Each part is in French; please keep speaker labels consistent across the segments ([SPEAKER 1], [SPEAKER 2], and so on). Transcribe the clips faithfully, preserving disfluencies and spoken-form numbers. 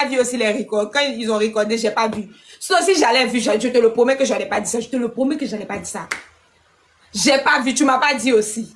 [SPEAKER 1] vu aussi les records. Quand ils ont recordé, j'ai pas vu. Sinon, si j'allais vu, je, je te le promets que je n'allais pas dit ça. Je te le promets que je n'allais pas dit ça. J'ai pas vu, tu m'as pas dit aussi.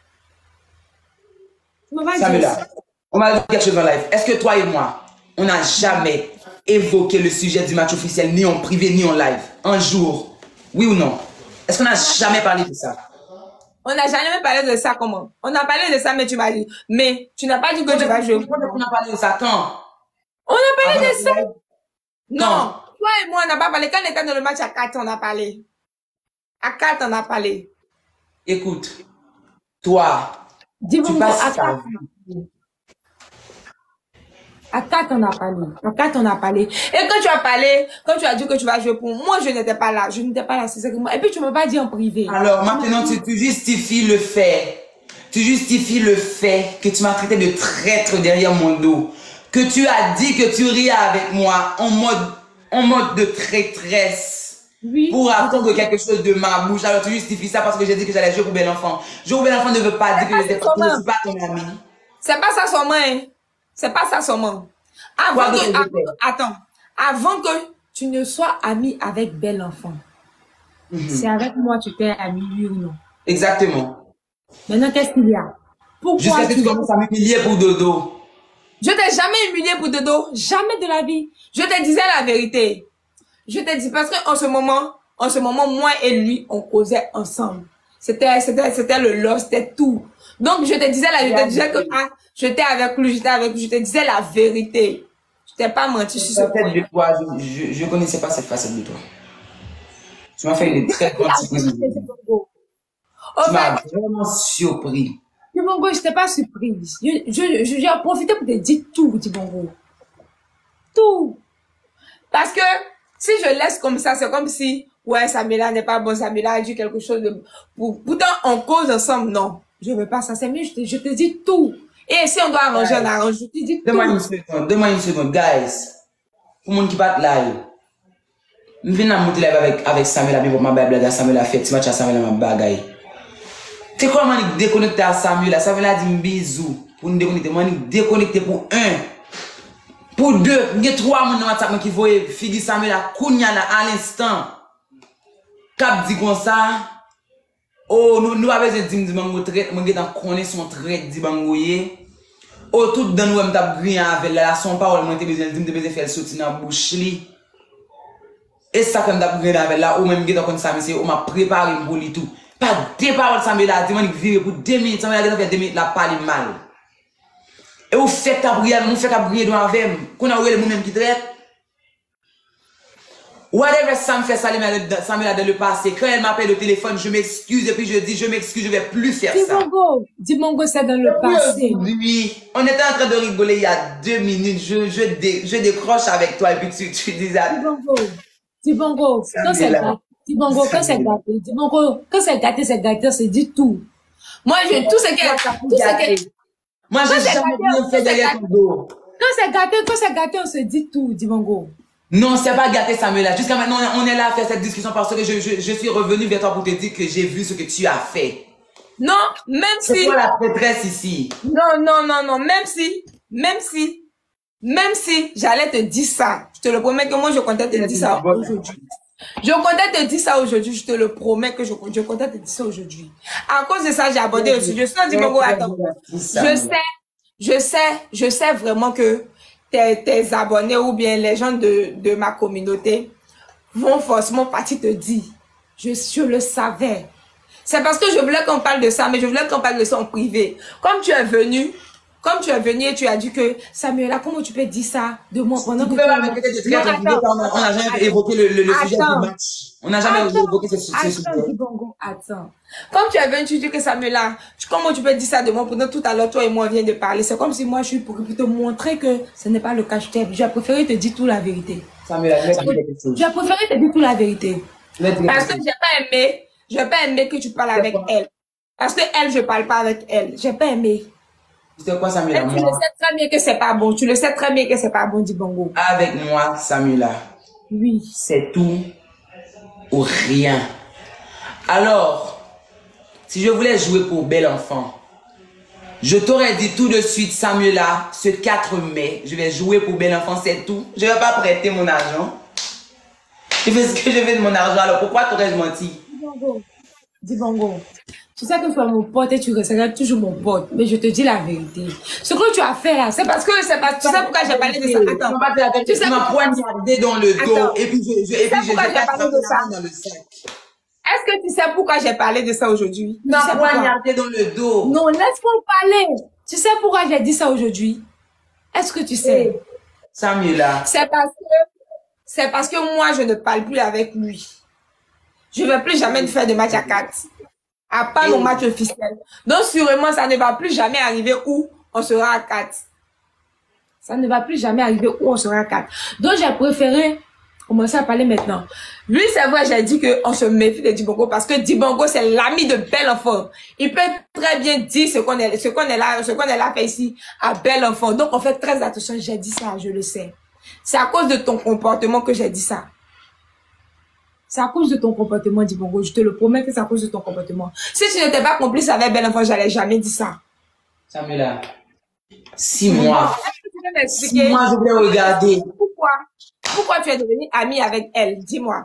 [SPEAKER 1] Tu m'as pas dit
[SPEAKER 2] Samuela,
[SPEAKER 1] aussi.
[SPEAKER 2] on m'a dit quelque chose en live. Est-ce que toi et moi, on n'a jamais évoqué le sujet du match officiel, ni en privé, ni en live, un jour? Oui ou non? Est-ce qu'on n'a jamais parlé de ça?
[SPEAKER 1] On n'a jamais parlé de ça, comment? On a parlé de ça, mais tu m'as dit. Mais tu n'as pas dit que tu vas jouer.
[SPEAKER 2] On a parlé de ça quand?
[SPEAKER 1] On a parlé
[SPEAKER 2] Avant
[SPEAKER 1] de ça. Non.
[SPEAKER 2] Quand?
[SPEAKER 1] Toi et moi, on n'a pas parlé. Quand on était dans le match à quatre, on a parlé. À quatre, on a parlé.
[SPEAKER 2] Écoute, toi,
[SPEAKER 1] Dis-moi,
[SPEAKER 2] tu passes
[SPEAKER 1] à
[SPEAKER 2] ta
[SPEAKER 1] quatre. À quatre, on a parlé. À quatre, on a parlé. Et quand tu as parlé, quand tu as dit que tu vas jouer pour moi, je n'étais pas là. Je n'étais pas là, c'est ça que moi. Et puis, tu ne m'as pas dit en privé.
[SPEAKER 2] Alors, maintenant, tu, tu justifies le fait. Tu justifies le fait que tu m'as traité de traître derrière mon dos. Que tu as dit que tu riais avec moi en mode, en mode de traîtresse.
[SPEAKER 1] Oui.
[SPEAKER 2] Pour apprendre quelque chose de ma bouche. Alors, tu justifies ça parce que j'ai dit que j'allais jouer pour Bel Enfant. Jouer pour Bel Enfant ne veut pas dire que j'étais pas, je suis pas ton ami.
[SPEAKER 1] C'est pas ça son main. C'est pas ça son main. Avant
[SPEAKER 2] Quoi
[SPEAKER 1] que,
[SPEAKER 2] de
[SPEAKER 1] avant que- attends. Avant que tu ne sois ami avec Bel Enfant.
[SPEAKER 2] Mhm.
[SPEAKER 1] C'est avec moi tu t'es ami, oui ou non?
[SPEAKER 2] Exactement.
[SPEAKER 1] Maintenant, qu'est-ce qu'il y a? Pourquoi
[SPEAKER 2] Jusqu'à ce que
[SPEAKER 1] tu
[SPEAKER 2] tu commences à m'humilier pour dodo.
[SPEAKER 1] Je t'ai jamais humilié pour Dodo. Jamais de la vie. Je te disais la vérité. Je te dis parce qu'en ce moment, en ce moment, moi et lui, on causait ensemble. C'était, c'était, c'était le love, c'était tout. Donc, je te disais la, je te disais que, ah, j'étais avec lui, j'étais avec lui, je te disais la vérité. Je t'ai pas menti sur ce point.
[SPEAKER 2] De toi, je, je, je connaissais pas cette facette de toi. Tu m'as fait une très grande surprise.
[SPEAKER 1] Au
[SPEAKER 2] Tu m'as
[SPEAKER 1] fait,
[SPEAKER 2] vraiment surpris.
[SPEAKER 1] Dibongo, je t'ai pas surprise. Je, je, je, j'ai profité pour te dire tout, Dibongo. Tout. Parce que, si je laisse comme ça, c'est comme si, ouais, Samuela n'est pas bon, Samuela a dit quelque chose de, pour, pourtant, on cause ensemble, non. Je veux pas ça, c'est mieux, je te, je te dis tout. Et si on doit arranger, on arrange, je te dis tout.
[SPEAKER 2] Donne-moi une seconde, donne-moi une seconde, guys. Pour mon qui bat live. Je viens de monter live avec, avec Samuela, mais pour ma blague à Samuela fait, tu match à Samuela, ma bagaille. C'est quoi, moi, déconnecté à Samuela? Samuela dit bisous. Pour nous déconnecter, moi, déconnecté pour un. Pour deux, il y a trois personnes dans WhatsApp qui voient Figi Samuela Kounyana à l'instant. Cap dit comme ça. Oh, nous nous avons besoin de dire que nous traite, nous avons connaît son traite dit bangoye. Oh, tout dans nous avons brillé avec la son parole, nous avons besoin de dire que nous faire sortir dans la bouche li. Et ça comme d'abord avec là ou même que comme ça monsieur, on m'a préparé pour lui tout. Pas deux paroles Samuela dit moi virer pour deux minutes, Samuela fait deux minutes la parler mal. Et vous faites ta prière, vous faites ta prière devant avec moi. Qu'on a oué le même qui traite. Whatever Sam fait Samuela dans le passé, quand elle m'appelle au téléphone, je m'excuse et puis je dis je m'excuse, je vais plus faire ça.
[SPEAKER 1] Dibongo, Dibongo, c'est dans le passé.
[SPEAKER 2] Oui, on était en train de rigoler il y a deux minutes, je, je, dé, je décroche avec toi et puis tu, tu dis ça.
[SPEAKER 1] Dibongo, Dibongo, quand c'est gâté, Dibongo, quand c'est gâté, Dibongo, quand c'est gâté, c'est gâté, c'est dit tout. Moi, je, tout ce qu'elle, tout ce qu'elle,
[SPEAKER 2] moi, j'ai jamais rien fait derrière ton dos.
[SPEAKER 1] quand c'est gâté, quand c'est gâté, on se dit tout, Dibongo.
[SPEAKER 2] Non, c'est pas gâté, Samuela. Jusqu'à maintenant, on est là à faire cette discussion parce que je, je, je suis revenu vers toi pour te dire que j'ai vu ce que tu as fait.
[SPEAKER 1] Non, même si.
[SPEAKER 2] C'est toi la prêtresse ici.
[SPEAKER 1] Non, non, non, non, même si, même si, même si j'allais te dire ça, je te le promets que moi je comptais te dire ça aujourd'hui. Je comptais te dire ça aujourd'hui, je te le promets que je, je comptais te dire ça aujourd'hui. À cause de ça, j'ai abordé le sujet. Je dis, bon, attends. Je sais, je sais, je sais vraiment que tes, tes abonnés ou bien les gens de, de ma communauté vont forcément partir te dire. Je, je le savais. C'est parce que je voulais qu'on parle de ça, mais je voulais qu'on parle de ça en privé. Comme tu es venu, comme tu es venu et tu as dit que Samuela, comment tu peux dire ça de moi pendant que tu
[SPEAKER 2] es on n'a jamais évoqué le, le, le sujet du match. On n'a jamais
[SPEAKER 1] attends,
[SPEAKER 2] évoqué ce, ce sujet.
[SPEAKER 1] Dibongo, attends. Comme tu es venu, tu dis que Samuela, comment tu peux dire ça de moi pendant tout à l'heure, toi et moi on vient de parler. C'est comme si moi je suis pour te montrer que ce n'est pas le cas. J'ai préféré te dire toute la vérité.
[SPEAKER 2] Samuela, je vais dire quelque chose.
[SPEAKER 1] J'ai préféré te dire toute la vérité. Parce que j'ai pas aimé, j'ai pas aimé que tu parles avec elle. Parce que elle, je parle pas avec elle. J'ai pas aimé.
[SPEAKER 2] C'est quoi, Samuela?
[SPEAKER 1] Tu le sais très bien que c'est pas bon. Tu le sais très bien que c'est pas bon, Dibongo.
[SPEAKER 2] Avec moi, Samuela.
[SPEAKER 1] Oui.
[SPEAKER 2] C'est tout ou rien. Alors, si je voulais jouer pour Bel Enfant, Je t'aurais dit tout de suite, Samuela, ce quatre mai, je vais jouer pour Bel Enfant, c'est tout. Je ne vais pas prêter mon argent. Je fais ce que je veux de mon argent, alors pourquoi t'aurais-je menti?
[SPEAKER 1] Dibongo, Dibongo, tu sais que tu es mon pote et tu resteras toujours mon pote, mais je te dis la vérité. Ce que tu as fait là, c'est parce que c'est parce tu sais pourquoi j'ai parlé de ça. Attends,
[SPEAKER 2] tu sais m'as poignardé dans le dos. Attends. Et puis je, je, et puis je,
[SPEAKER 1] pourquoi j'ai parlé de ça
[SPEAKER 2] dans le sac.
[SPEAKER 1] Est-ce que tu sais pourquoi j'ai parlé de ça aujourd'hui?
[SPEAKER 2] Tu m'as poignardé dans le dos.
[SPEAKER 1] Non, laisse-moi parler. Tu sais pourquoi j'ai dit ça aujourd'hui? Est-ce que tu sais?
[SPEAKER 2] Samuela.
[SPEAKER 1] C'est parce que c'est parce que moi je ne parle plus avec lui. Je ne vais plus jamais faire de match à quatre. À part mon match officiel. Donc, sûrement, ça ne va plus jamais arriver où on sera à quatre. Ça ne va plus jamais arriver où on sera à quatre. Donc, j'ai préféré commencer à parler maintenant. Lui, c'est vrai, j'ai dit qu'on se méfie de Dibongo parce que Dibongo, c'est l'ami de Bel Enfant. Il peut très bien dire ce qu'on est, ce qu'on est là, ce qu'on est là fait ici à Bel Enfant. Donc, on fait très attention. J'ai dit ça, je le sais. C'est à cause de ton comportement que j'ai dit ça. C'est à cause de ton comportement, Dibongo. Je te le promets que c'est à cause de ton comportement. Si tu n'étais pas complice avec Bel Enfant, j'allais jamais dire ça.
[SPEAKER 2] Samuela, six mois.
[SPEAKER 1] Est-ce que tu peux m'expliquer?
[SPEAKER 2] Six mois, je vais regarder.
[SPEAKER 1] Pourquoi? Pourquoi tu es devenu ami avec elle? Dis-moi.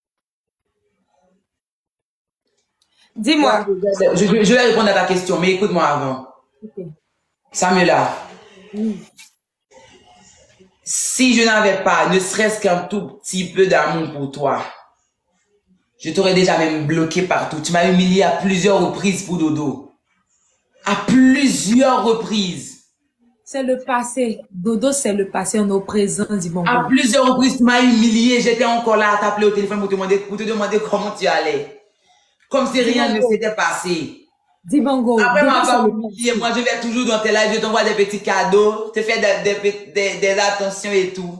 [SPEAKER 1] Dis-moi.
[SPEAKER 2] Je, je, je vais répondre à ta question, mais écoute-moi avant.
[SPEAKER 1] Okay.
[SPEAKER 2] Samuela.
[SPEAKER 1] Oui.
[SPEAKER 2] Si je n'avais pas, ne serait-ce qu'un tout petit peu d'amour pour toi, je t'aurais déjà même bloqué partout. Tu m'as humilié à plusieurs reprises pour Dodo. À plusieurs reprises.
[SPEAKER 1] C'est le passé. Dodo, c'est le passé, on est au présent, Dibongo.
[SPEAKER 2] À plusieurs reprises, tu m'as humilié. J'étais encore là à t'appeler au téléphone pour te demander, pour te demander comment tu allais. Comme si rien ne s'était passé.
[SPEAKER 1] Dibongo.
[SPEAKER 2] Après m'avoir humilié, moi je vais toujours dans tes lives, je t'envoie des petits cadeaux, te fais des, des, des, des attentions et tout.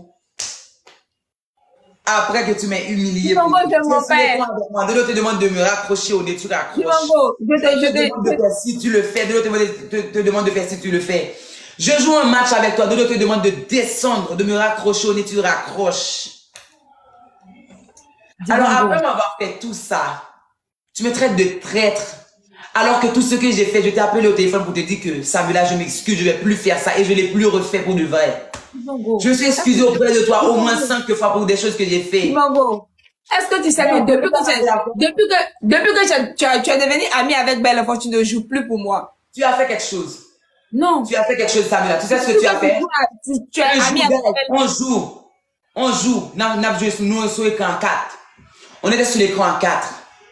[SPEAKER 2] Après que tu m'as humilié.
[SPEAKER 1] Dibongo, je m'en perds.
[SPEAKER 2] Dodo te demande de me raccrocher au nez, tu raccroches.
[SPEAKER 1] Dibongo, je te, je te,
[SPEAKER 2] demande de faire si tu le fais. Dodo te, te, te demande de faire si tu le fais. Je joue un match avec toi, Dodo te demande de descendre, de me raccrocher au nez, tu raccroches. Dibongo. Alors après m'avoir fait tout ça, tu me traites de traître. Alors que tout ce que j'ai fait, je t'ai appelé au téléphone pour te dire que Samuela, je m'excuse, je vais plus faire ça et je l'ai plus refait pour de vrai.
[SPEAKER 1] Dibongo.
[SPEAKER 2] Je me suis excusé auprès de toi au moins cinq fois pour des choses que j'ai fait.
[SPEAKER 1] Dibongo, est-ce que tu sais que depuis que, tu, depuis que, depuis que tu, tu, tu es devenu ami avec Bel Enfant, tu ne joues plus pour moi?
[SPEAKER 2] Tu as fait quelque chose.
[SPEAKER 1] Non.
[SPEAKER 2] Tu as fait quelque chose, Samuela. Tu sais ce que tu as fait?
[SPEAKER 1] Tu, tu es ami avec Bel Enfant.
[SPEAKER 2] On joue. On joue. On a joué nous sur l'écran à quatre. On était sur l'écran à quatre.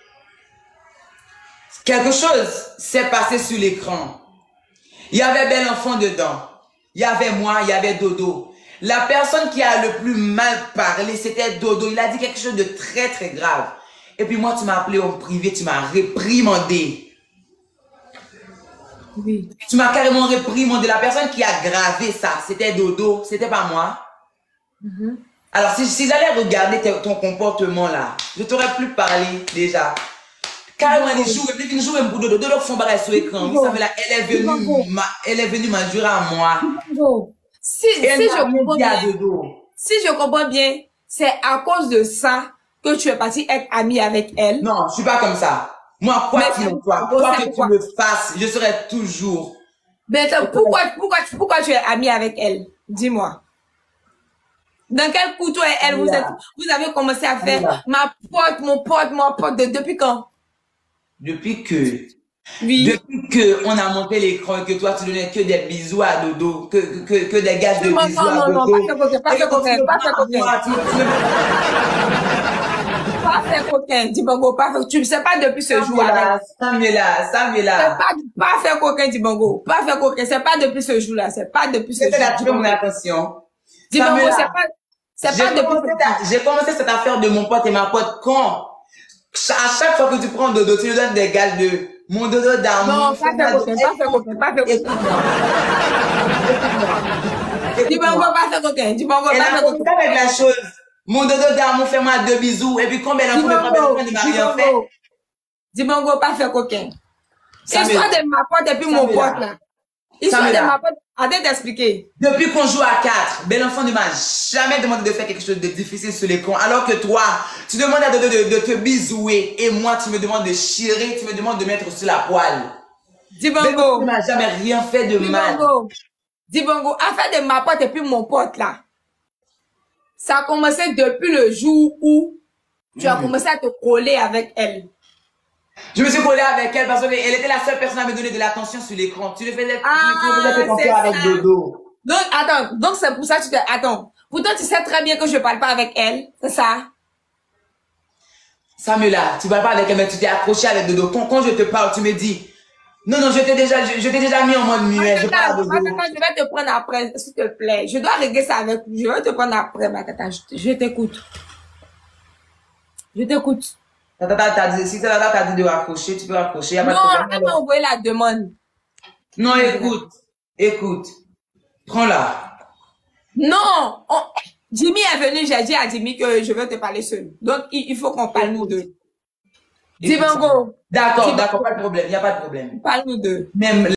[SPEAKER 2] Quelque chose s'est passé sur l'écran. Il y avait Bel Enfant dedans. Il y avait moi, il y avait Dodo. La personne qui a le plus mal parlé, c'était Dodo. Il a dit quelque chose de très très grave. Et puis moi, tu m'as appelé en privé, tu m'as réprimandé.
[SPEAKER 1] Oui.
[SPEAKER 2] Tu m'as carrément réprimandé. La personne qui a gravé ça, c'était Dodo, c'était pas moi.
[SPEAKER 1] Mm-hmm.
[SPEAKER 2] Alors si, si j'allais regarder ton comportement là, je t'aurais plus parlé déjà. Carrément, les jours, les jours, pour Dodo, Dodo font barrer sur l'écran. Elle est venue, elle est venue m'endurer à moi.
[SPEAKER 1] Si, si je comprends bien, si je comprends bien, c'est à cause de ça que tu es parti être ami avec elle.
[SPEAKER 2] Non, je suis pas comme ça. Moi, quoi qu'il en soit, quoi que tu me fasses, je serai toujours.
[SPEAKER 1] Mais pourquoi, pourquoi, pourquoi tu es ami avec elle? Dis-moi. Dans quel coup toi et elle, vous êtes, vous avez commencé à faire ma pote, mon pote, mon pote, de, depuis quand?
[SPEAKER 2] Depuis que,
[SPEAKER 1] oui.
[SPEAKER 2] Depuis que on a monté l'écran et que toi tu donnais que des bisous à Dodo, que, que, que des gages de
[SPEAKER 1] non,
[SPEAKER 2] bisous
[SPEAKER 1] non,
[SPEAKER 2] à
[SPEAKER 1] non,
[SPEAKER 2] Dodo.
[SPEAKER 1] Non, non, pas faire coquin, pas faire coquin, pas faire coquin. Pas faire coquin, Dibongo, pas faire, tu ne sais pas depuis ce jour-là.
[SPEAKER 2] Samuela, Samuela.
[SPEAKER 1] C'est pas, pas faire coquin, Dibongo, pas faire coquin, c'est pas depuis ce jour-là, c'est pas depuis ce jour-là.
[SPEAKER 2] C'est attiré mon attention.
[SPEAKER 1] Dibongo, c'est pas, c'est pas depuis.
[SPEAKER 2] J'ai commencé cette affaire de mon pote et ma pote quand? À chaque fois que tu prends Dodo, tu lui donnes des gages de mon Dodo d'amour.
[SPEAKER 1] Non, pas faire coquin, pas faire coquin, pas faire coquin. Dibongo, pas faire coquin, Dibongo, pas faire coquin.
[SPEAKER 2] avec la chose. Mon Dodo d'amour, fais-moi deux bisous. Et puis combien d'enfants me prend de m'a rien fait?
[SPEAKER 1] Dibongo, pas faire coquin. Histoire de ma pote et puis mon pote là. Histoire de ma pote. Arrête d'expliquer.
[SPEAKER 2] Depuis qu'on joue à quatre, Bel Enfant ne m'a jamais demandé de faire quelque chose de difficile sur l'écran. Alors que toi, tu demandes à Dodo de, de, de te bisouer. Et moi, tu me demandes de chirer, tu me demandes de mettre sur la poêle.
[SPEAKER 1] Dibango.
[SPEAKER 2] Tu m'as jamais rien fait de mal.
[SPEAKER 1] Dibango. Dibango, affaire de ma pote et puis mon pote là. Ça a commencé depuis le jour où tu as commencé à te coller avec elle.
[SPEAKER 2] Je me suis collé avec elle parce qu'elle était la seule personne à me donner de l'attention sur l'écran. Tu le faisais,
[SPEAKER 1] ah,
[SPEAKER 2] tu faisais avec Dodo.
[SPEAKER 1] Donc, attends, donc c'est pour ça que tu te... Attends, pourtant tu sais très bien que je parle pas avec elle, c'est ça?
[SPEAKER 2] Samuela, tu parles pas avec elle, mais tu t'es accroché avec Dodo. Quand, quand je te parle, tu me dis, non, non, je t'ai déjà, je, je t'ai déjà mis en mode muet. Je parle à Dodo.
[SPEAKER 1] Attends, je vais te prendre après, s'il te plaît. Je dois régler ça avec lui. Je vais te prendre après, ma tata. Je t'écoute. Je t'écoute.
[SPEAKER 2] Ta tata t'a dit, si ta tata t'a dit de raccrocher, tu peux raccrocher.
[SPEAKER 1] Non, elle m'a envoyé la demande.
[SPEAKER 2] Non, écoute, écoute. Prends-la.
[SPEAKER 1] Non, on... Jimmy est venu, j'ai dit à Jimmy que je veux te parler seul. Donc, il, il faut qu'on parle nous deux. Dibango.
[SPEAKER 2] D'accord, d'accord, pas de problème, il n'y a pas de problème.
[SPEAKER 1] Parle nous deux.
[SPEAKER 2] Même